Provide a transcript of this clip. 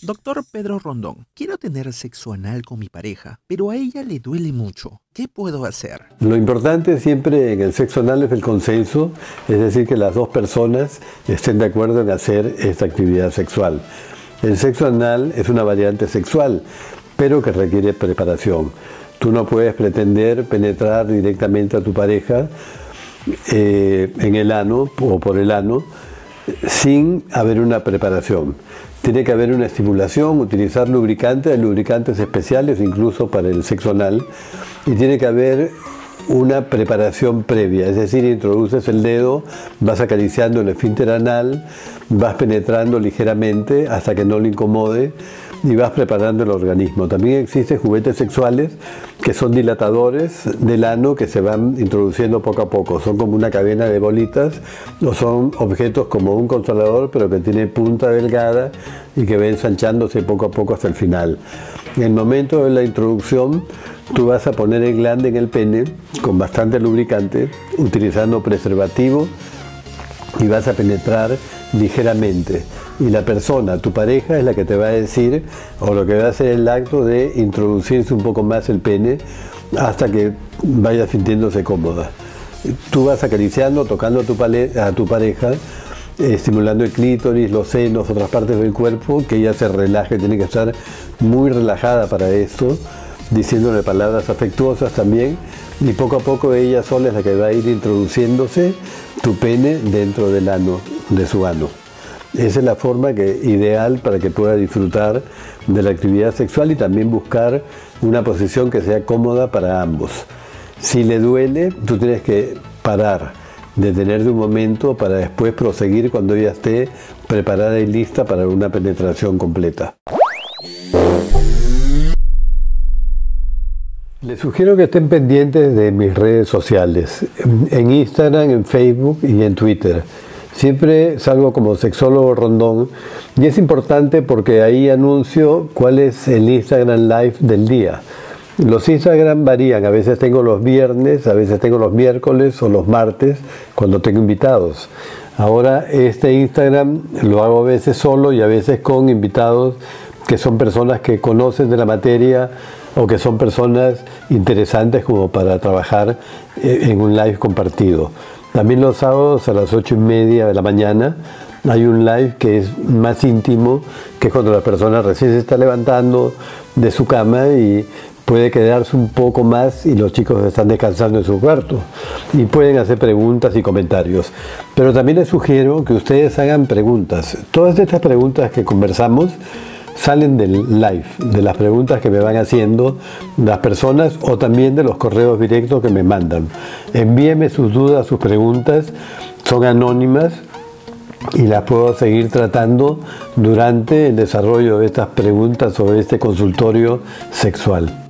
Doctor Pedro Rondón, quiero tener sexo anal con mi pareja, pero a ella le duele mucho. ¿Qué puedo hacer? Lo importante siempre en el sexo anal es el consenso, es decir, que las dos personas estén de acuerdo en hacer esta actividad sexual. El sexo anal es una variante sexual, pero que requiere preparación. Tú no puedes pretender penetrar directamente a tu pareja en el ano o por el ano sin haber una preparación. Tiene que haber una estimulación, utilizar lubricantes, hay lubricantes especiales incluso para el sexo anal, y tiene que haber una preparación previa, es decir, introduces el dedo, vas acariciando el esfínter anal, vas penetrando ligeramente hasta que no le incomode y vas preparando el organismo. También existen juguetes sexuales que son dilatadores del ano que se van introduciendo poco a poco. Son como una cadena de bolitas o son objetos como un consolador pero que tiene punta delgada y que va ensanchándose poco a poco hasta el final. En el momento de la introducción tú vas a poner el glande en el pene con bastante lubricante utilizando preservativo y vas a penetrar ligeramente. Y la persona, tu pareja, es la que te va a decir o lo que va a hacer el acto de introducirse un poco más el pene hasta que vaya sintiéndose cómoda. Tú vas acariciando, tocando a tu pareja, estimulando el clítoris, los senos, otras partes del cuerpo, que ella se relaje, tiene que estar muy relajada para esto, diciéndole palabras afectuosas también, y poco a poco ella sola es la que va a ir introduciéndose tu pene dentro del ano, de su ano. Esa es la forma ideal para que pueda disfrutar de la actividad sexual y también buscar una posición que sea cómoda para ambos. Si le duele, tú tienes que parar, detenerte un momento para después proseguir cuando ella esté preparada y lista para una penetración completa. Les sugiero que estén pendientes de mis redes sociales, en Instagram, en Facebook y en Twitter. Siempre salgo como Sexólogo Rondón y es importante porque ahí anuncio cuál es el Instagram Live del día. Los Instagram varían, a veces tengo los viernes, a veces tengo los miércoles o los martes cuando tengo invitados. Ahora este Instagram lo hago a veces solo y a veces con invitados que son personas que conocen de la materia o que son personas interesantes como para trabajar en un live compartido. También los sábados a las 8:30 de la mañana hay un live que es más íntimo, que es cuando la persona recién se está levantando de su cama y puede quedarse un poco más y los chicos están descansando en su cuarto y pueden hacer preguntas y comentarios. Pero también les sugiero que ustedes hagan preguntas. Todas estas preguntas que conversamos salen del live, de las preguntas que me van haciendo las personas o también de los correos directos que me mandan. Envíenme sus dudas, sus preguntas, son anónimas y las puedo seguir tratando durante el desarrollo de estas preguntas sobre este consultorio sexual.